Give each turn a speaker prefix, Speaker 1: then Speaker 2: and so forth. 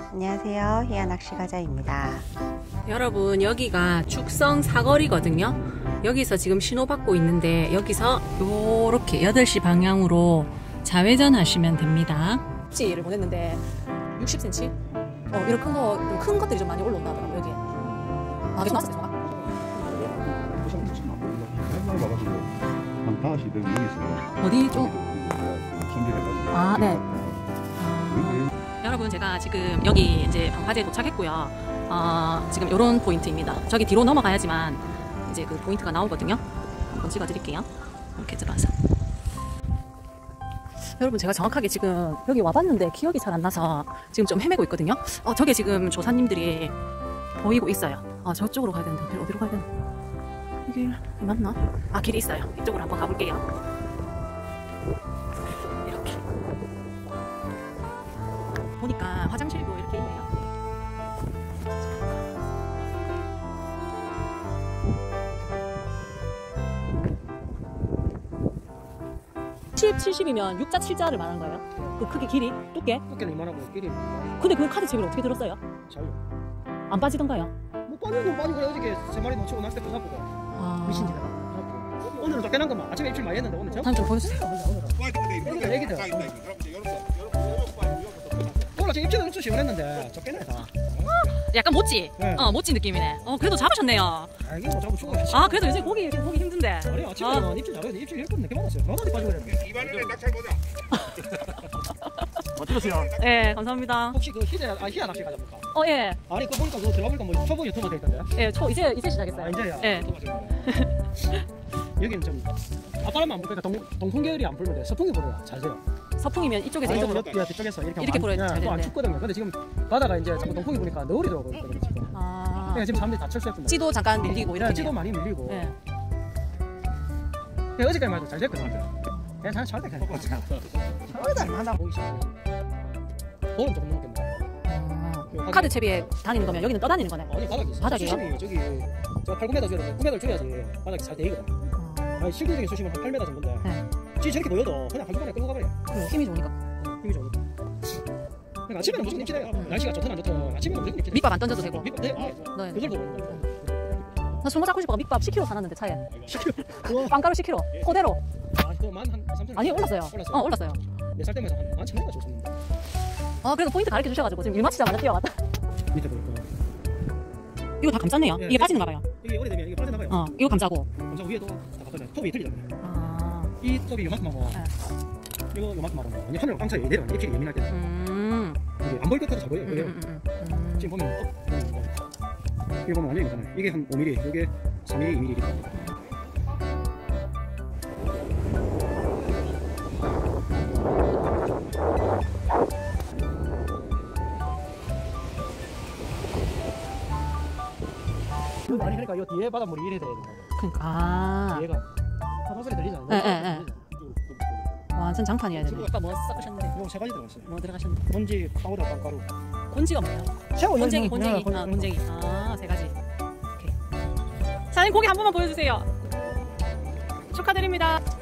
Speaker 1: 안녕하세요. 희야낚시가자입니다.
Speaker 2: 여러분, 여기가 축성 사거리거든요. 여기서 지금 신호받고 있는데 여기서 요렇게 8시 방향으로 좌회전 하시면 됩니다. 찌를 보냈는데 60cm? 이런 큰 것들이 좀 많이 올라온다 하더라고요. 여기. 계속 나왔어, 계속.
Speaker 3: 맨날 와가지고 한 5시 되면 여기 있어요.
Speaker 2: 어디 쪽?
Speaker 3: 준비해가지고.
Speaker 2: 네. 여러분, 제가 지금 여기 이제 방파제에 도착했고요. 지금 요런 포인트입니다. 저기 뒤로 넘어가야지만 이제 그 포인트가 나오거든요. 한번 찍어드릴게요. 이렇게 들어가서. 여러분, 제가 정확하게 지금 여기 와봤는데 기억이 잘 안 나서 지금 좀 헤매고 있거든요. 저게 지금 조사님들이 보이고 있어요. 저쪽으로 가야 되는데 어디로 가야 되나? 이게 맞나? 길이 있어요. 이쪽으로 한번 가볼게요. 이렇게 보니까 화장실도 이렇게 있네요. 70이면 6자 7자를 말하는 거예요? 그 크기 길이? 두께는
Speaker 4: 이만하고 길이.
Speaker 2: 근데 그 카드 채비를 어떻게 들었어요?
Speaker 4: 자유.
Speaker 2: 안 빠지던가요?
Speaker 4: 뭐 빠지는 빠지고 어저께 3마리 놓치고 낚싯대 또 잡고 미신지가. 오늘은 쫓겨난 것만 아침에 입질 많이 했는데 오늘
Speaker 2: 다음 좀 보여주세요.
Speaker 4: 오늘은 애기들. 오늘 지금 입질은 엄청 시원했는데 쫓겨나 다.
Speaker 2: 약간 모찌?
Speaker 4: 네.
Speaker 2: 모찌 느낌이네. 그래도 잡으셨네요.
Speaker 4: 이게 뭐 잡고 죽어야지.
Speaker 2: 그래도 요새 보기 힘든데.
Speaker 4: 아니 아침에 입질 잘해. 입질 이렇게 늦게 받았어요. 너무 빠지고 그랬는데.
Speaker 3: 이번에는 낙찰 보자.
Speaker 4: 어떠세요?
Speaker 2: 네, 감사합니다.
Speaker 4: 혹시 그 희야 낚시 가자볼까?
Speaker 2: 예.
Speaker 4: 아니 그거 보니까 그거 들어가보니까 뭐 초보 유튜버 돼 있던데요?
Speaker 2: 예, 이제 시작했어요.
Speaker 4: 이제야.
Speaker 2: 예.
Speaker 4: 여기는 좀 아빠라면 안 불니까 동풍계열이 안 불면 돼. 서풍이 불어야 잘 돼요.
Speaker 2: 서풍이면 이쪽에서 이쪽으로.
Speaker 4: 뒤쪽에서
Speaker 2: 이렇게 불어야 잘
Speaker 4: 또안
Speaker 2: 되는데.
Speaker 4: 춥거든요. 근데 지금 바다가 이제 자꾸 동풍이 부니까 너울이 들어오고 있거든요. 지금. 그러니까 지금 사람들이 다 철수했거든요.
Speaker 2: 찌도 잠깐 밀리고 이렇게.
Speaker 4: 찌도 많이 밀리고.
Speaker 2: 예.
Speaker 4: 어제까지 말도 잘 됐거든요. 그냥 잘 됐거든요. 저러다 하나 보이시죠? 돈은 조금 넘겠네.
Speaker 2: 카드 채비에 다니는 거면 여기는 떠다니는 거네.
Speaker 4: 아니 바닥이 있어.
Speaker 2: 바닥이요?
Speaker 4: 수심이 저기 8-9m 줘야 되는데 9m 줘야지 바닥이 잘 되거든. 실질적인 수심은 한 8m 정도인데
Speaker 2: 네.
Speaker 4: 찌 저렇게 보여도 그냥 한순간에 끌고 가버려.
Speaker 2: 힘이 좋으니까.
Speaker 4: 힘이 좋으니까. 그러니까 아침에는 무조건 입질해요. 날씨가 좋든 안 좋든 아침에는 무조건 입질해요.
Speaker 2: 밑밥 안 던져도 되고.
Speaker 4: 밑밥 네. 그 정도 보는 거예요.
Speaker 2: 나 중고 잡고 싶어. 밑밥 10kg 사놨는데 차에.
Speaker 4: 10kg?
Speaker 2: 빵가루 10kg. 그대로.
Speaker 4: 그거 한 3,000원.
Speaker 2: 아니, 올랐어요.
Speaker 4: 올랐어요. 4살 때면서 한 11,000원 가지고 샀는데.
Speaker 2: 그래서 포인트 가르쳐 주셔가지고 지금 일 마치자마자 뛰어왔다.
Speaker 4: 밑에 보니까.
Speaker 2: 이거 다 감쌌네요.
Speaker 4: 예,
Speaker 2: 이게 빠지는가 봐요.
Speaker 4: 이게 오래되면 이게 빠져나가요.
Speaker 2: 이거 감싸고.
Speaker 4: 감싸고 위에도 다 갖다 톱이 틀리잖아요. 이 톱이 요만큼하고 이거 요만큼하고 완전 하늘로 깡차에 내려가요. 입질이 예민할 때. 이게 안 보일 것 같아도 잘 보여요. 이게 지금 보면 이거 보면 완전히 괜찮아요. 이게 한 5mm, 이게 3mm, 2mm 이렇게. 많이 그러니까 이 뒤에 바닷물이 이래 돼야 된다.
Speaker 2: 그러니까.
Speaker 4: 얘가 파도 소리 들리잖아.
Speaker 2: 예. 완전 장판이어야 되네.
Speaker 4: 아까 뭐 섞으셨는데? 이거 3가지 들어갔어요.
Speaker 2: 뭐 들어가셨는데?
Speaker 4: 곤지, 파우더, 빵가루.
Speaker 2: 곤지가 뭐예요?
Speaker 4: 새우
Speaker 2: 곤쟁이. 곤쟁이. 3가지. 오케이. 사장님 고기 한 번만 보여주세요. 축하드립니다.